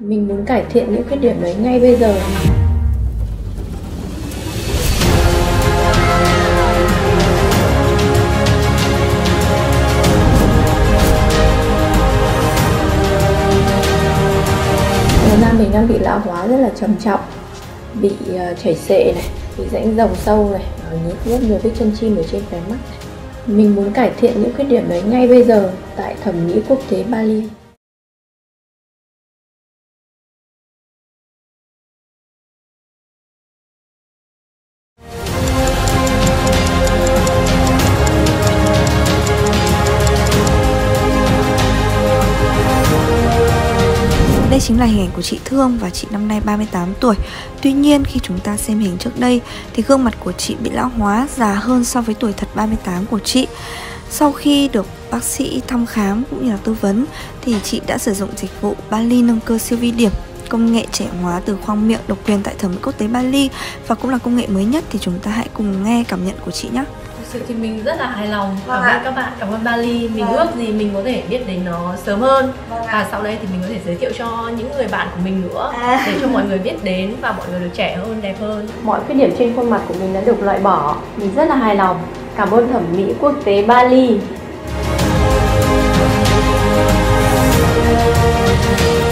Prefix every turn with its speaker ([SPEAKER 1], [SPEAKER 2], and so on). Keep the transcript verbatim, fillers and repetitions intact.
[SPEAKER 1] Mình muốn cải thiện những khuyết điểm đấy ngay bây giờ. Da mình đang bị lão hóa rất là trầm trọng, bị uh, chảy xệ này, bị rãnh ròng sâu này, nhức rất nhiều vết chân chim ở trên khóe mắt này. Mình muốn cải thiện những khuyết điểm đấy ngay bây giờ tại thẩm mỹ quốc tế Bali.
[SPEAKER 2] Đây chính là hình ảnh của chị Thương và chị năm nay ba mươi tám tuổi. Tuy nhiên khi chúng ta xem hình trước đây thì gương mặt của chị bị lão hóa, già hơn so với tuổi thật ba mươi tám của chị. Sau khi được bác sĩ thăm khám cũng như là tư vấn thì chị đã sử dụng dịch vụ Bali nâng cơ siêu vi điểm, công nghệ trẻ hóa từ khoang miệng độc quyền tại thẩm mỹ quốc tế Bali và cũng là công nghệ mới nhất. Thì chúng ta hãy cùng nghe cảm nhận của chị nhé.
[SPEAKER 1] Thực sự thì mình rất là hài lòng,
[SPEAKER 3] Vâng
[SPEAKER 1] cảm
[SPEAKER 3] ạ.
[SPEAKER 1] ơn các bạn, cảm ơn Bali. Mình
[SPEAKER 3] Vâng.
[SPEAKER 1] ước gì mình có thể biết đến nó sớm hơn.
[SPEAKER 3] Vâng ạ.
[SPEAKER 1] Và sau đây thì mình có thể giới thiệu cho những người bạn của mình nữa,
[SPEAKER 3] À.
[SPEAKER 1] để cho mọi người biết đến và mọi người được trẻ hơn, đẹp hơn. Mọi khuyết điểm trên khuôn mặt của mình đã được loại bỏ. Mình rất là hài lòng. Cảm ơn thẩm mỹ quốc tế Bali.